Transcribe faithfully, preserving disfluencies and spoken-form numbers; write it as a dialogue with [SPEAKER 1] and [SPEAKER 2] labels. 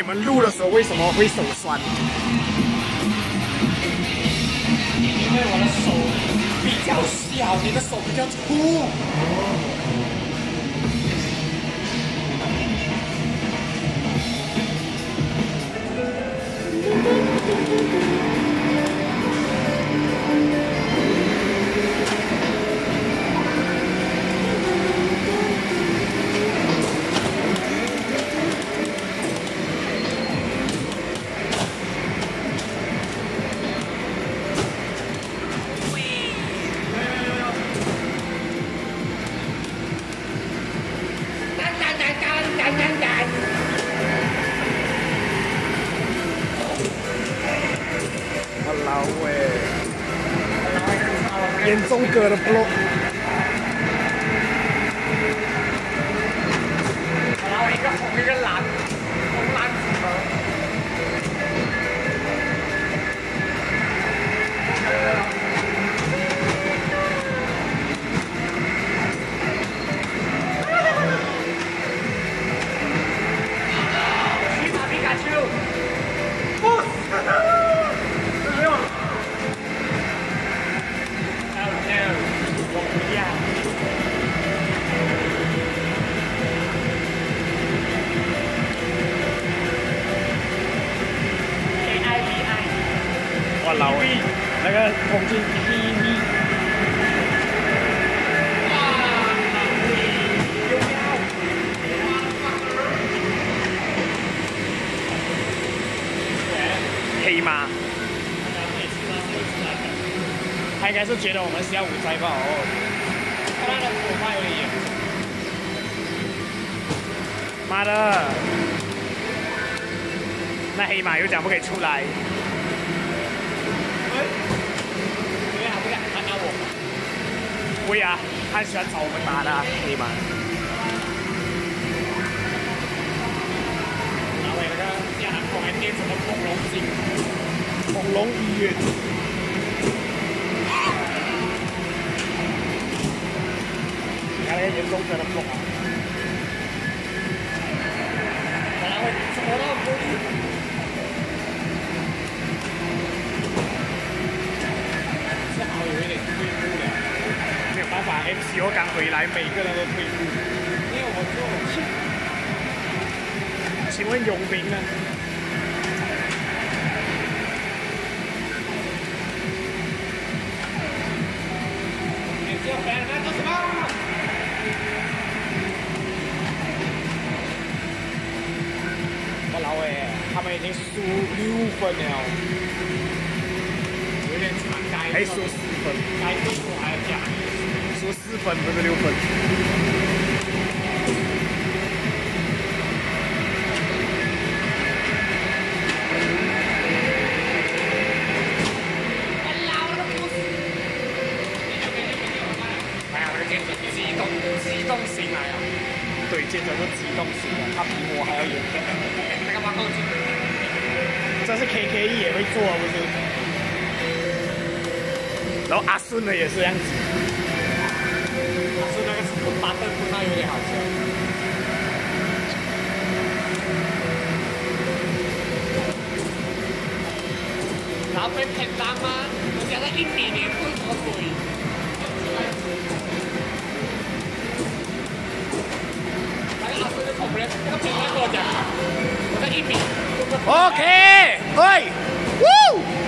[SPEAKER 1] 们录的时候为什么会手酸？
[SPEAKER 2] 因为我的手比较小，你的手比较粗。
[SPEAKER 1] 老喂，严重哥的 blog。
[SPEAKER 2] 然后一个红一个蓝，红蓝组合。去打皮卡丘！不死！没有。我不要。K I V I。
[SPEAKER 1] 哇老喂，那个空军 T V。
[SPEAKER 2] 有没有？
[SPEAKER 1] 黑马。他应该是觉得我们下午摘吧哦，
[SPEAKER 2] 看他的头发有点严。
[SPEAKER 1] 妈的，那黑马又讲不可以出来。
[SPEAKER 2] 哎，因为他不敢看到我。
[SPEAKER 1] 会啊，他喜欢找我们打的黑马。
[SPEAKER 2] 然后那个亚南恐龙店什么恐龙精，
[SPEAKER 1] 恐龙医院。你看那个严重哥的 blog 啊，
[SPEAKER 2] 本来会什么都不理。幸好有一点退步了，
[SPEAKER 1] 没有办法 ，M C O 刚回来，每个人都退步。
[SPEAKER 2] 因为我做了气。
[SPEAKER 1] 请问永明呢？
[SPEAKER 2] 你这回来干什么？
[SPEAKER 1] 我老伟，他们已经输六分了，
[SPEAKER 2] 有点惨，该
[SPEAKER 1] 还输四分，
[SPEAKER 2] 该退出还要加。
[SPEAKER 1] 输四分不是六分。
[SPEAKER 2] 哎呀，那个简直激动激动醒来啊！
[SPEAKER 1] 对，简直是激动型的，他比我还要严重。
[SPEAKER 2] 那个往后进。
[SPEAKER 1] 这是 K K E 也会做，不是？然后阿顺的也是这样子。
[SPEAKER 2] 他是那个滚巴凳滚到有点好笑。然后被骗单吗？人家在一比零不什么鬼？那个阿顺就恐怖了，那个评论跟我讲，我在一比。
[SPEAKER 1] OK，对，呜。